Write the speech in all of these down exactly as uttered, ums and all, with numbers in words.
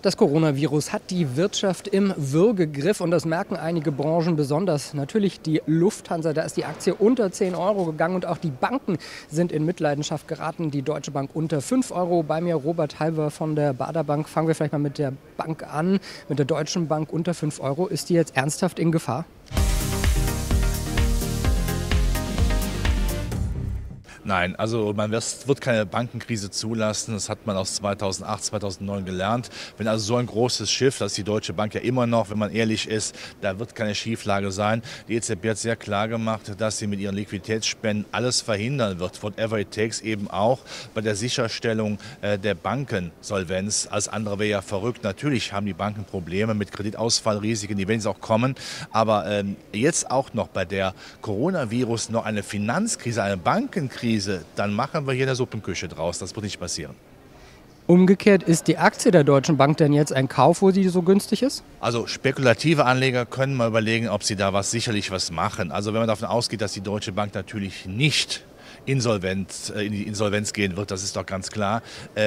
Das Coronavirus hat die Wirtschaft im Würgegriff und das merken einige Branchen besonders. Natürlich die Lufthansa, da ist die Aktie unter zehn Euro gegangen und auch die Banken sind in Mitleidenschaft geraten. Die Deutsche Bank unter fünf Euro. Bei mir Robert Halver von der Baader Bank. Fangen wir vielleicht mal mit der Bank an, mit der Deutschen Bank unter fünf Euro. Ist die jetzt ernsthaft in Gefahr? Nein, also man wird keine Bankenkrise zulassen. Das hat man aus zweitausendacht, zweitausendneun gelernt. Wenn also so ein großes Schiff, das ist die Deutsche Bank ja immer noch, wenn man ehrlich ist, da wird keine Schieflage sein. Die E Z B hat sehr klar gemacht, dass sie mit ihren Liquiditätsspenden alles verhindern wird, whatever it takes, eben auch bei der Sicherstellung äh, der Bankensolvenz. Alles andere wäre ja verrückt. Natürlich haben die Banken Probleme mit Kreditausfallrisiken, die werden jetzt auch kommen. Aber ähm, jetzt auch noch bei der Coronavirus noch eine Finanzkrise, eine Bankenkrise, dann machen wir hier eine Suppenküche draus. Das wird nicht passieren. Umgekehrt, ist die Aktie der Deutschen Bank denn jetzt ein Kauf, wo sie so günstig ist? Also spekulative Anleger können mal überlegen, ob sie da was sicherlich was machen. Also wenn man davon ausgeht, dass die Deutsche Bank natürlich nicht insolvent, in die Insolvenz gehen wird, das ist doch ganz klar.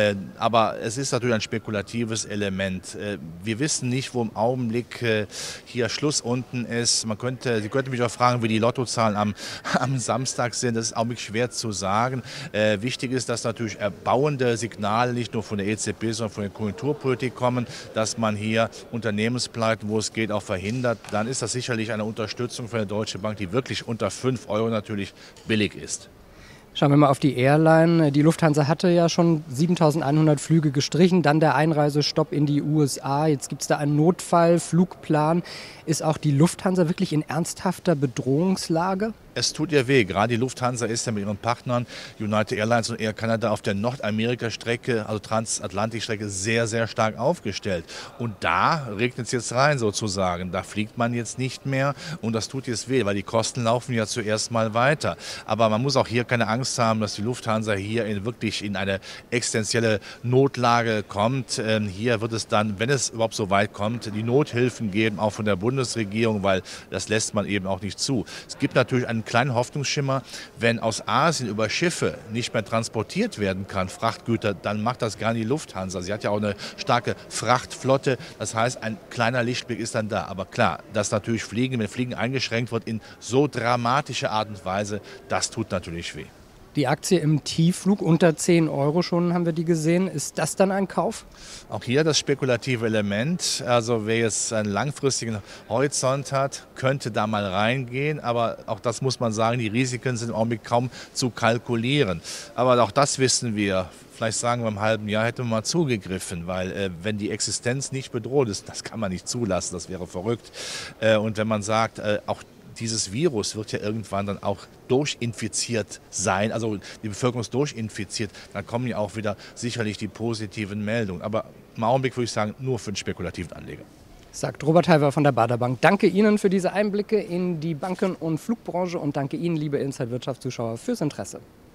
Aber es ist natürlich ein spekulatives Element. Wir wissen nicht, wo im Augenblick hier Schluss unten ist. Man könnte, Sie könnten mich auch fragen, wie die Lottozahlen am, am Samstag sind. Das ist auch nicht schwer zu sagen. Wichtig ist, dass natürlich erbauende Signale nicht nur von der E Z B, sondern von der Konjunkturpolitik kommen, dass man hier Unternehmenspleiten, wo es geht, auch verhindert. Dann ist das sicherlich eine Unterstützung für eine Deutsche Bank, die wirklich unter fünf Euro natürlich billig ist. Schauen wir mal auf die Airline. Die Lufthansa hatte ja schon siebentausendeinhundert Flüge gestrichen, dann der Einreisestopp in die U S A. Jetzt gibt es da einen Notfallflugplan. Ist auch die Lufthansa wirklich in ernsthafter Bedrohungslage? Es tut ihr weh. Gerade die Lufthansa ist ja mit ihren Partnern United Airlines und Air Canada auf der Nordamerika-Strecke, also Transatlantikstrecke, sehr, sehr stark aufgestellt. Und da regnet es jetzt rein sozusagen. Da fliegt man jetzt nicht mehr und das tut jetzt weh, weil die Kosten laufen ja zuerst mal weiter. Aber man muss auch hier keine Angst haben, dass die Lufthansa hier in, wirklich in eine existenzielle Notlage kommt. Ähm, hier wird es dann, wenn es überhaupt so weit kommt, die Nothilfen geben, auch von der Bundesregierung, weil das lässt man eben auch nicht zu. Es gibt natürlich einen kleinen Hoffnungsschimmer, wenn aus Asien über Schiffe nicht mehr transportiert werden kann, Frachtgüter, dann macht das gar nicht die Lufthansa. Sie hat ja auch eine starke Frachtflotte, das heißt, ein kleiner Lichtblick ist dann da. Aber klar, dass natürlich Fliegen, wenn Fliegen eingeschränkt wird in so dramatischer Art und Weise, das tut natürlich weh. Die Aktie im Tiefflug unter zehn Euro schon, haben wir die gesehen. Ist das dann ein Kauf? Auch hier das spekulative Element. Also wer jetzt einen langfristigen Horizont hat, könnte da mal reingehen. Aber auch das muss man sagen, die Risiken sind im Augenblick kaum zu kalkulieren. Aber auch das wissen wir. Vielleicht sagen wir im halben Jahr, hätten wir mal zugegriffen, weil äh, wenn die Existenz nicht bedroht ist, das kann man nicht zulassen, das wäre verrückt. Äh, und wenn man sagt, äh, auch dieses Virus wird ja irgendwann dann auch durchinfiziert sein, also die Bevölkerung ist durchinfiziert, dann kommen ja auch wieder sicherlich die positiven Meldungen. Aber im Augenblick würde ich sagen, nur für den spekulativen Anleger. Sagt Robert Halver von der Baader Bank. Danke Ihnen für diese Einblicke in die Banken- und Flugbranche und danke Ihnen, liebe Inside Wirtschaft-Zuschauer, fürs Interesse.